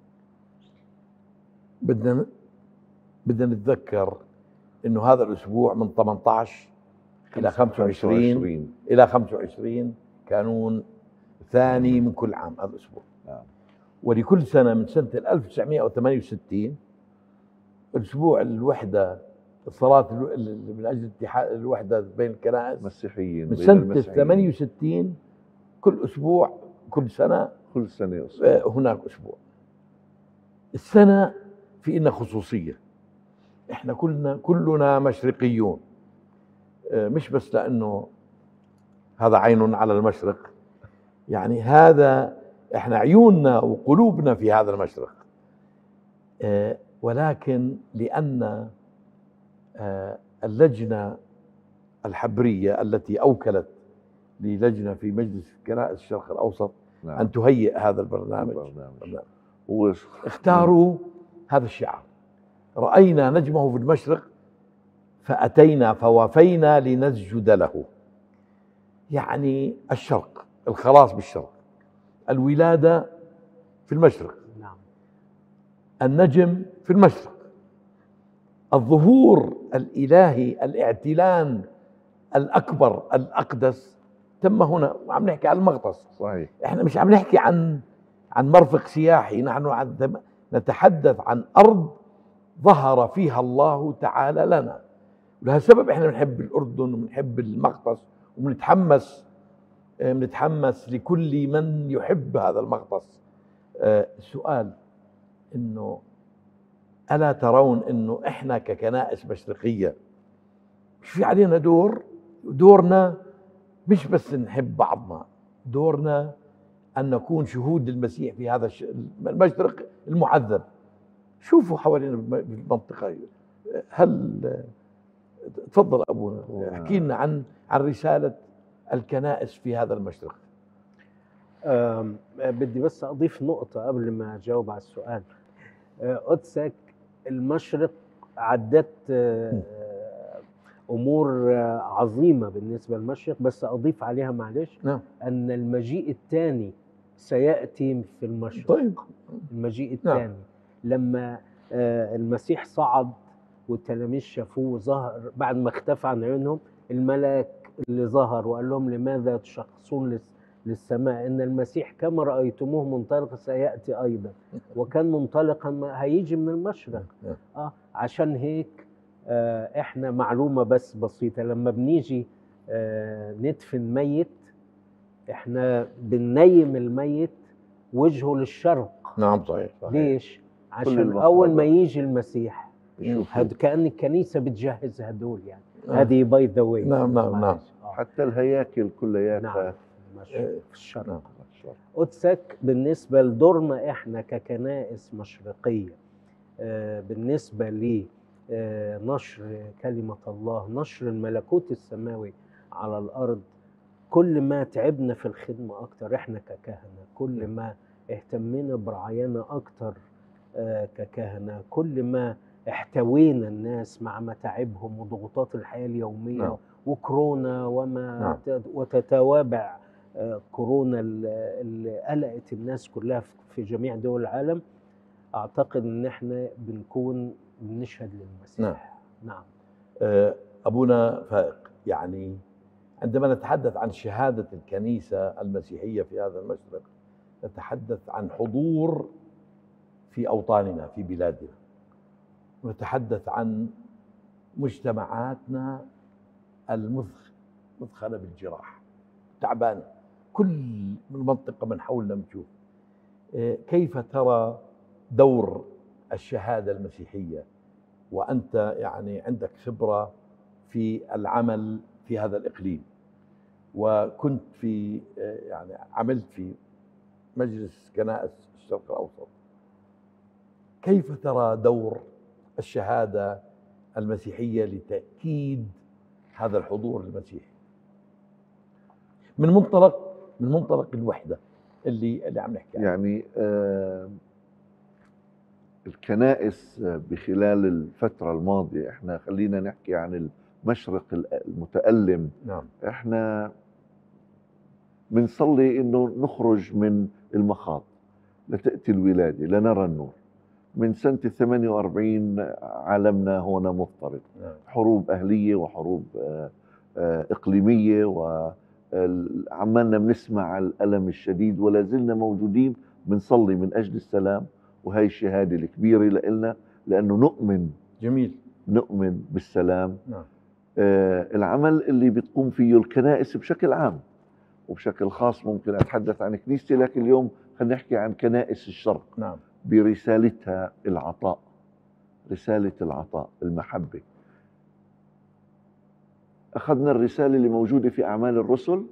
بدنا نتذكر إنه هذا الأسبوع من 18 إلى 25 كانون ثاني من كل عام هذا الأسبوع. ولكل سنة من سنة 1968 أسبوع الوحدة، الصلاة من أجل اتحاد الوحدة بين الكنائس مسيحيين من سنة 68 كل أسبوع كل سنة كل سنة أسبوع. هناك أسبوع. السنة في إنها خصوصية، إحنا كلنا مشرقيون، مش بس لأنه هذا عين على المشرق، يعني هذا إحنا عيوننا وقلوبنا في هذا المشرق، ولكن لأن اللجنة الحبرية التي أوكلت للجنة في مجلس كنائس الشرق الأوسط نعم. أن تهيئ هذا البرنامج هو اختاروا هذا الشعار: رأينا نجمه في المشرق فأتينا فوافينا لنسجد له. يعني الشرق، الخلاص بالشرق، الولادة في المشرق، نعم. النجم في المشرق، الظهور الإلهي، الاعتلان الأكبر الأقدس تم هنا. وعم نحكي عن المغطس، صحيح. احنا مش عم نحكي عن مرفق سياحي، نحن نتحدث عن أرض ظهر فيها الله تعالى لنا. ولهالسبب احنا بنحب الأردن وبنحب المغطس وبنتحمس لكل من يحب هذا المغطس. السؤال انه ألا ترون انه احنا ككنائس مشرقية مش في علينا دورنا مش بس نحب بعضنا، دورنا أن نكون شهود للمسيح في هذا المشرق المعذب. شوفوا حوالينا بالمنطقة. هل تفضل أبونا احكي لنا عن رسالة الكنائس في هذا المشرق. بدي بس أضيف نقطة قبل ما أجاوب على السؤال. قدسك المشرق عدت أمور عظيمة بالنسبة للمشرق، بس أضيف عليها معلش نعم. أن المجيء الثاني سيأتي في المشرق. طيب. المجيء الثاني نعم. لما المسيح صعد والتلاميذ شافوه ظهر بعد ما اختفى عن عيونهم، الملاك اللي ظهر وقال لهم لماذا تشخصون للسماء إن المسيح كما رأيتموه منطلقا سيأتي أيضا، وكان منطلقا هيجي من المشرق. عشان هيك احنا معلومة بس بسيطة، لما بنيجي ندفن ميت احنا بننيم الميت وجهه للشرق. نعم صحيح. ليش؟ عشان أول ما يجي المسيح كأن الكنيسة بتجهز هدول يعني. هذه باي ذا واي. نعم. حتى الهياكل كلياتها في الشرق. قدسك بالنسبة لدورنا احنا ككنائس مشرقية، بالنسبة لي نشر كلمة الله، نشر الملكوت السماوي على الأرض، كل ما تعبنا في الخدمة أكتر إحنا ككهنة، كل ما اهتمينا برعايانا أكتر ككهنة، كل ما احتوينا الناس مع متاعبهم وضغوطات الحياة اليومية وكورونا وتتوابع كورونا اللي قلقت الناس كلها في جميع دول العالم. أعتقد إن إحنا بنشهد للمسيح. نعم. أبونا فائق، يعني عندما نتحدث عن شهادة الكنيسة المسيحية في هذا المشرق نتحدث عن حضور في أوطاننا في بلادنا، ونتحدث عن مجتمعاتنا المثخنة بالجراح، تعبانة، كل المنطقة من حولنا بنشوف. كيف ترى دور الشهادة المسيحية وأنت يعني عندك خبرة في العمل في هذا الإقليم، وكنت في يعني عملت في مجلس كنائس الشرق الأوسط، كيف ترى دور الشهادة المسيحية لتأكيد هذا الحضور المسيحي من منطلق الوحدة اللي عم نحكي عنه؟ يعني الكنائس بخلال الفترة الماضية، احنا خلينا نحكي عن المشرق المتألم. نعم. احنا بنصلي انه نخرج من المخاض لتأتي الولادة لنرى النور. من سنة 48 عالمنا هنا مضطرب. نعم. حروب أهلية وحروب إقليمية، وعمالنا بنسمع الألم الشديد ولا زلنا موجودين بنصلي من أجل السلام. وهي الشهادة الكبيرة لنا، لأنه نؤمن بالسلام. نعم. العمل اللي بتقوم فيه الكنائس بشكل عام وبشكل خاص، ممكن أتحدث عن كنيستي، لكن اليوم خلينا نحكي عن كنائس الشرق نعم. برسالتها العطاء، رسالة العطاء، المحبة. أخذنا الرسالة اللي موجودة في أعمال الرسل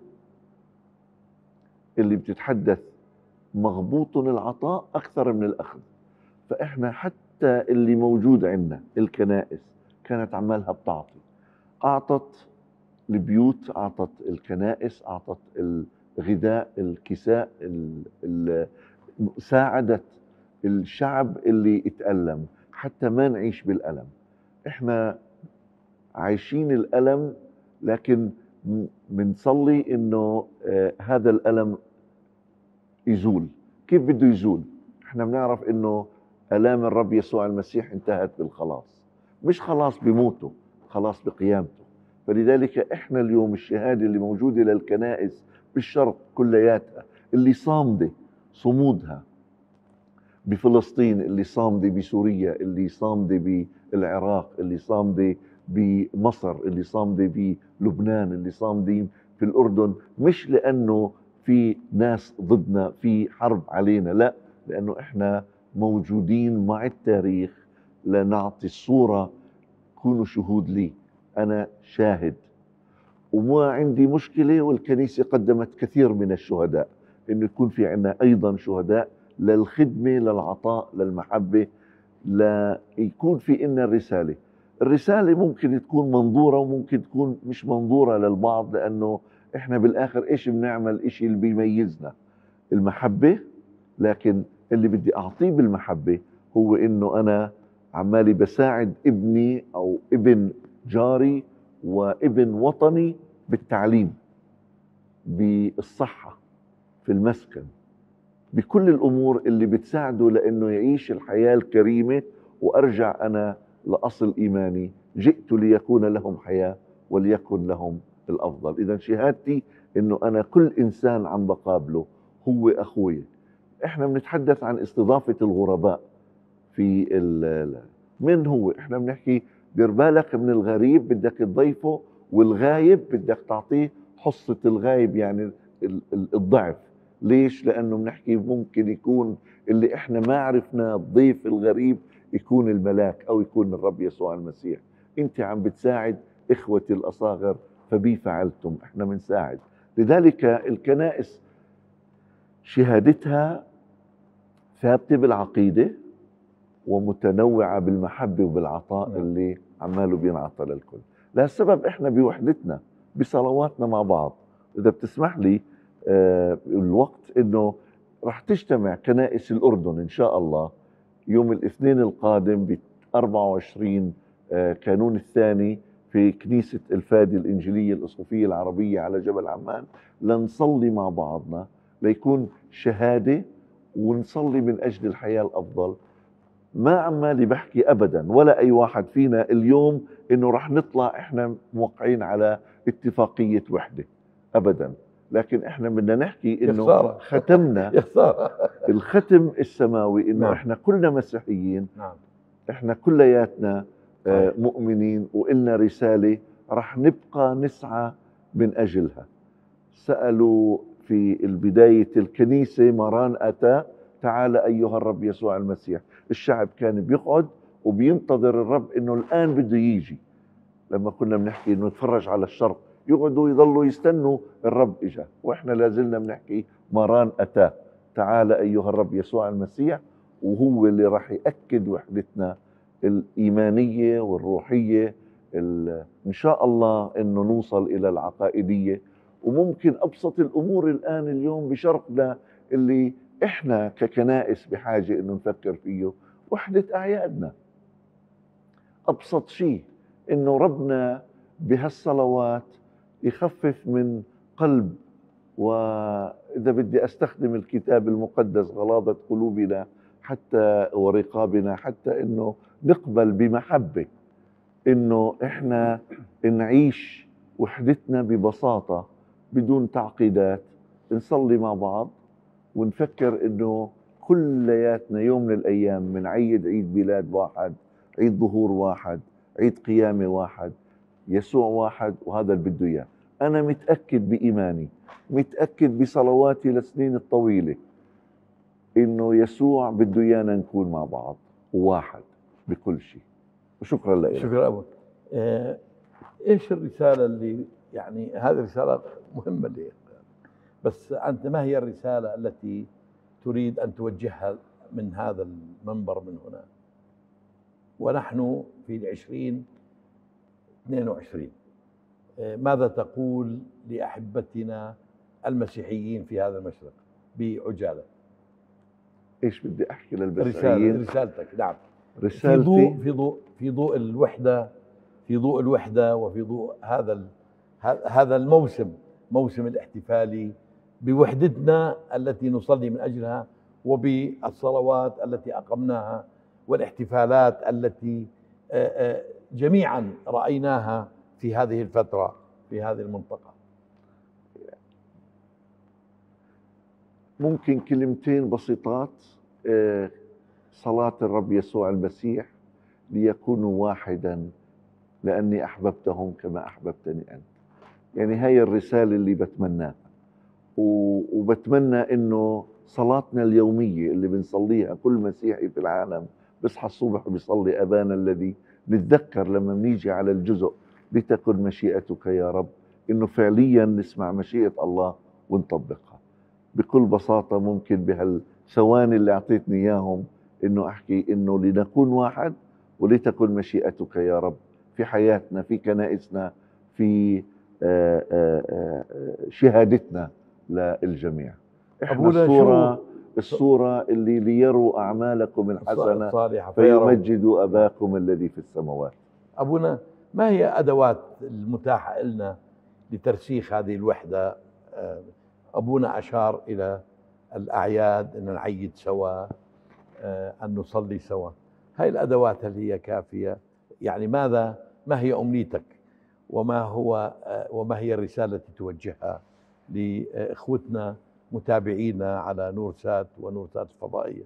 اللي بتتحدث مغبوط العطاء أكثر من الأخذ. فإحنا حتى اللي موجود عندنا الكنائس كانت عمالها بتعطي، أعطت البيوت، أعطت الكنائس، أعطت الغذاء، الكساء، ساعدت الشعب اللي اتألم حتى ما نعيش بالألم. إحنا عايشين الألم، لكن بنصلي إنه هذا الألم يزول. كيف بده يزول؟ إحنا بنعرف إنه آلام الرب يسوع المسيح انتهت بالخلاص، مش خلاص بموته، خلاص بقيامته. فلذلك إحنا اليوم الشهادة اللي موجودة للكنائس بالشرق كلياتها، اللي صامدة صمودها بفلسطين، اللي صامدة بسوريا، اللي صامدة بالعراق، اللي صامدة بمصر، اللي صامدة بلبنان، اللي صامدين في الأردن، مش لأنه في ناس ضدنا، في حرب علينا، لا، لأنه إحنا موجودين مع التاريخ لنعطي الصورة. كونوا شهود لي، أنا شاهد، وما عندي مشكلة. والكنيسة قدمت كثير من الشهداء، إنه يكون في عنا أيضا شهداء للخدمة، للعطاء، للمحبة، ليكون في إنا الرسالة. الرسالة ممكن تكون منظورة وممكن تكون مش منظورة للبعض، لأنه إحنا بالآخر إيش بنعمل؟ إشي اللي بيميزنا المحبة. لكن اللي بدي أعطيه بالمحبة هو إنه أنا عمالي بساعد ابني أو ابن جاري وابن وطني بالتعليم، بالصحة، في المسكن، بكل الأمور اللي بتساعده لأنه يعيش الحياة الكريمة. وأرجع أنا لأصل إيماني، جئت ليكون لهم حياة وليكن لهم الأفضل. إذا شهادتي إنه أنا كل إنسان عم بقابله هو أخوي. إحنا بنتحدث عن استضافة الغرباء في من هو؟ إحنا بنحكي دير بالك من الغريب بدك تضيفه، والغايب بدك تعطيه حصة الغايب، يعني الضعف. ليش؟ لأنه بنحكي ممكن يكون اللي إحنا ما عرفنا الضيف الغريب يكون الملاك أو يكون الرب يسوع المسيح. أنت عم بتساعد إخوتي الأصاغر فبي فعلتم. إحنا بنساعد. لذلك الكنائس شهادتها ثابتة بالعقيدة ومتنوعة بالمحبة وبالعطاء اللي عماله بينعطى للكل. لهالسبب إحنا بوحدتنا بصلواتنا مع بعض. إذا بتسمح لي الوقت إنه رح تجتمع كنائس الأردن إن شاء الله يوم الاثنين القادم ب 24 كانون الثاني في كنيسة الفادي الإنجيلية الأسقفية العربية على جبل عمان، لنصلي مع بعضنا ليكون شهادة ونصلي من أجل الحياة الأفضل. ما عمالي بحكي أبدا ولا أي واحد فينا اليوم إنه رح نطلع إحنا موقعين على اتفاقية وحدة أبدا، لكن إحنا بدنا نحكي إنه ختمنا الختم السماوي إنه نعم. إحنا كلنا مسيحيين. نعم. إحنا كلياتنا مؤمنين وإلنا رسالة رح نبقى نسعى من أجلها. سألوا في البداية الكنيسة مران أتى تعال أيها الرب يسوع المسيح. الشعب كان بيقعد وبينتظر الرب إنه الآن بده يجي. لما كنا بنحكي إنه نتفرج على الشرق يقعدوا يضلوا يستنوا الرب إجا، وإحنا لازلنا بنحكي مران أتى تعال أيها الرب يسوع المسيح. وهو اللي راح يأكد وحدتنا الإيمانية والروحية. إن شاء الله إنه نوصل إلى العقائدية. وممكن أبسط الأمور الآن اليوم بشرقنا اللي إحنا ككنائس بحاجة إنه نفكر فيه، وحدة أعيادنا. أبسط شيء إنه ربنا بهالصلوات يخفف من قلب، وإذا بدي أستخدم الكتاب المقدس غلاظة قلوبنا حتى ورقابنا، حتى إنه نقبل بمحبة إنه إحنا نعيش وحدتنا ببساطة بدون تعقيدات. نصلي مع بعض ونفكر إنه كلياتنا يوم من الأيام من عيد ميلاد واحد، عيد ظهور واحد، عيد قيامة واحد، يسوع واحد، وهذا اللي بده إياه. أنا متأكد بإيماني، متأكد بصلواتي لسنين الطويلة إنه يسوع بده إيانا نكون مع بعض وواحد بكل شيء. وشكرا لك. شكرا أبو. إيش الرسالة اللي يعني هذه رسالة مهمة لي، بس أنت ما هي الرسالة التي تريد أن توجهها من هذا المنبر من هنا ونحن في 2022؟ ماذا تقول لأحبتنا المسيحيين في هذا المشرق بعجالة؟ إيش بدي أحكي للمسيحيين؟ رسالتك. نعم. رسالتي في ضوء الوحدة، في ضوء الوحدة وفي ضوء هذا الموسم، موسم الاحتفالي بوحدتنا التي نصلي من أجلها، وبالصلوات التي أقمناها، والاحتفالات التي جميعا رأيناها في هذه الفترة في هذه المنطقة. ممكن كلمتين بسيطات. صلاة الرب يسوع المسيح: ليكونوا واحدا لأني أحببتهم كما أحببتني أنت. يعني هاي الرسالة اللي بتمناها، وبتمنى إنه صلاتنا اليومية اللي بنصليها كل مسيحي في العالم بيصحى الصبح وبيصلي أبانا الذي، نتذكر لما بنيجي على الجزء لتكن مشيئتك يا رب، إنه فعليا نسمع مشيئة الله ونطبقها. بكل بساطة ممكن بهالثواني اللي أعطيتني إياهم إنه أحكي إنه لنكون واحد ولتكن مشيئتك يا رب في حياتنا، في كنائسنا، في شهادتنا للجميع. إحنا الصورة اللي ليروا أعمالكم الحسنة فيمجدوا أباكم الذي في السماوات. أبونا، ما هي أدوات المتاحة لنا لترسيخ هذه الوحدة؟ أبونا أشار إلى الأعياد، أن نعيد سوا، أن نصلي سوا. هاي الأدوات هل هي كافية؟ يعني ما هي أمنيتك، وما هي الرسالة التي توجهها لإخوتنا متابعينا على نورسات ونورسات الفضائية؟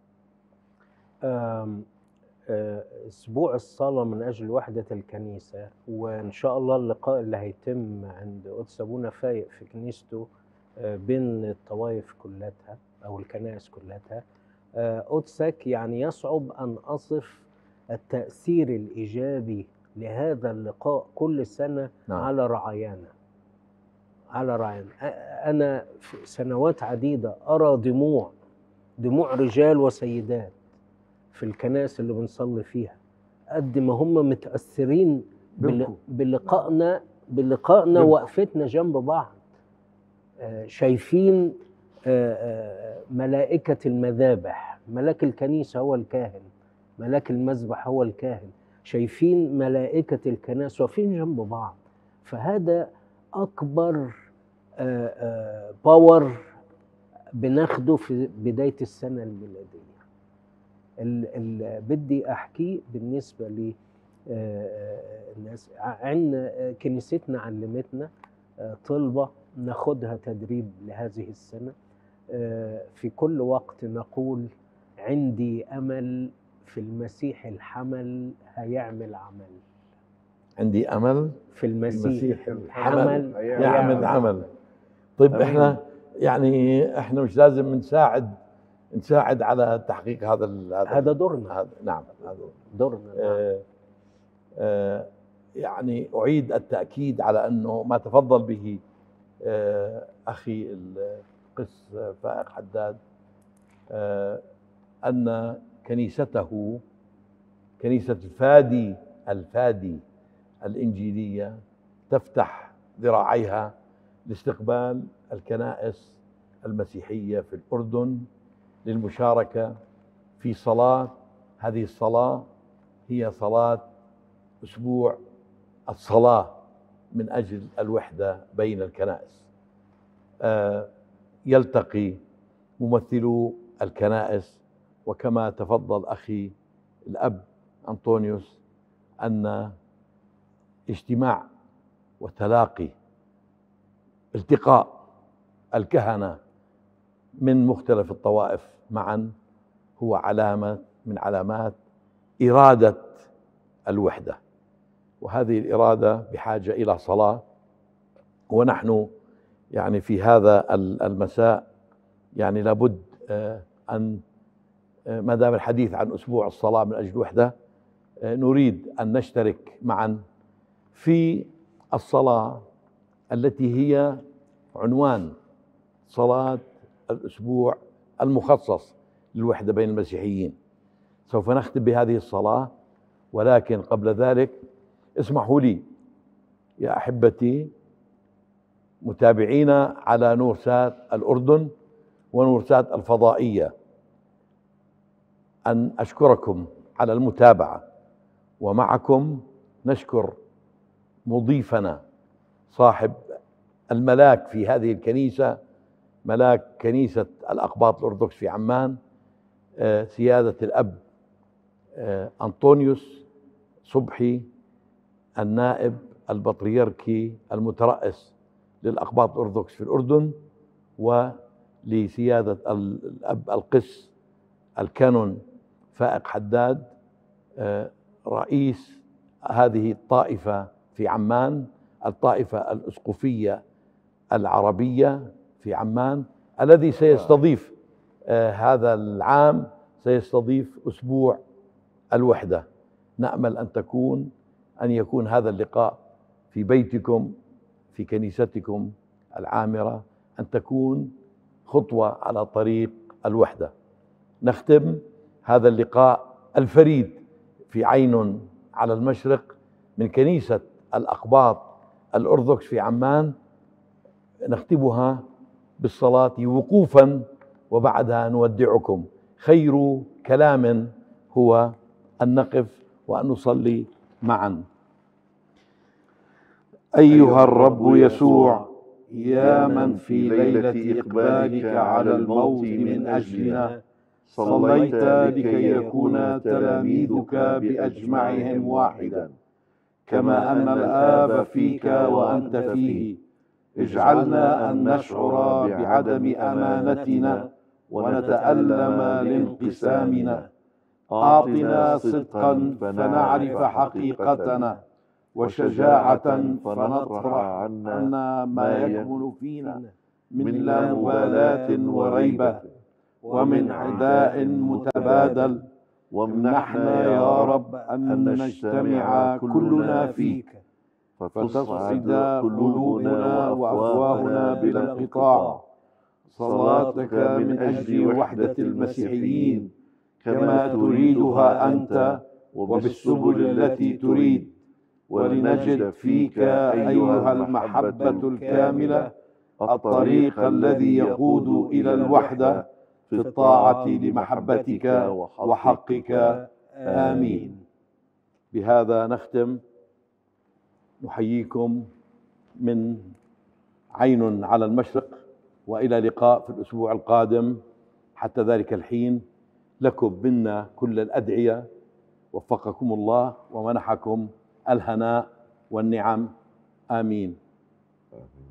أسبوع الصلاة من أجل وحدة الكنيسة، وإن شاء الله اللقاء اللي هيتم عند قدس أبونا فايق في كنيسته بين الطوائف كلها أو الكنائس كلها. قدسك يعني يصعب أن أصف التأثير الإيجابي لهذا اللقاء كل سنة. نعم. على رعايانا. أنا في سنوات عديدة أرى دموع رجال وسيدات في الكنائس اللي بنصلي فيها، قد ما هم متأثرين بلقائنا وقفتنا جنب بعض. شايفين ملائكة المذابح، ملاك الكنيسة هو الكاهن، ملاك المذبح هو الكاهن، شايفين ملائكة الكنائس واقفين جنب بعض. فهذا أكبر باور بناخده في بداية السنة الميلادية. بدي أحكي بالنسبة لي الناس عندنا كنيستنا علمتنا طلبة ناخدها تدريب لهذه السنة. في كل وقت نقول عندي أمل في المسيح الحمل هيعمل عمل. عندي أمل في المسيح الحمل يعمل عمل. طيب أمين. احنا مش لازم نساعد على تحقيق هذا دورنا. نعم، هذا دورنا. يعني أعيد التأكيد على أنه ما تفضل به أخي القس فائق حداد، أن كنيسته كنيسة الفادي الإنجيلية تفتح ذراعيها لاستقبال الكنائس المسيحية في الأردن للمشاركة في صلاة. هذه الصلاة هي صلاة أسبوع الصلاة من أجل الوحدة بين الكنائس. يلتقي ممثلو الكنائس، وكما تفضل أخي الأب أنطونيوس أن اجتماع وتلاقي التقاء الكهنة من مختلف الطوائف معا هو علامة من علامات إرادة الوحدة، وهذه الإرادة بحاجة إلى صلاة. ونحن يعني في هذا المساء يعني لابد أن ما دام الحديث عن أسبوع الصلاة من أجل الوحدة، نريد أن نشترك معا في الصلاة التي هي عنوان صلاة الأسبوع المخصص للوحدة بين المسيحيين. سوف نختم بهذه الصلاة، ولكن قبل ذلك اسمحوا لي يا أحبتي متابعينا على نورسات الأردن ونورسات الفضائية أن أشكركم على المتابعة، ومعكم نشكر مضيفنا صاحب الملاك في هذه الكنيسة، ملاك كنيسة الأقباط الأرثوذكس في عمان، سيادة الأب أنطونيوس صبحي، النائب البطريركي المترأس للأقباط الأرثوذكس في الأردن، ولسيادة الأب القس الكانون فائق حداد رئيس هذه الطائفة في عمان، الطائفة الأسقفية العربية في عمان، الذي سيستضيف هذا العام سيستضيف أسبوع الوحدة. نأمل أن يكون هذا اللقاء في بيتكم في كنيستكم العامرة، أن تكون خطوة على طريق الوحدة. نختم هذا اللقاء الفريد في عين على المشرق من كنيسة الأقباط الأرثوذكس في عمان، نختمها بالصلاة وقوفا، وبعدها نودعكم. خير كلام هو أن نقف وأن نصلي معا. أيها الرب يسوع، يا من في ليلة إقبالك على الموت من أجلنا صليت لكي يكون تلاميذك بأجمعهم واحدا، كما أن الآب فيك وأنت فيه، اجعلنا أن نشعر بعدم أمانتنا ونتألم لانقسامنا. أعطنا صدقا فنعرف حقيقتنا، وشجاعة فنطرح عنا ما يكمن فينا من لا مبالاة وريبة ومن عداء متبادل. وامنحنا يا رب أن نجتمع كلنا فيك، فتصعد قلوبنا وأفواهنا بلا انقطاع صلاتك من أجل وحدة المسيحيين كما تريدها أنت وبالسبل التي تريد، ولنجد فيك أيها المحبة الكاملة الطريق الذي يقود إلى الوحدة في الطاعة لمحبتك وحقك. آمين. بهذا نختم. نحييكم من عين على المشرق، وإلى لقاء في الأسبوع القادم. حتى ذلك الحين لكم منا كل الأدعية، وفقكم الله ومنحكم الهناء والنعم. آمين.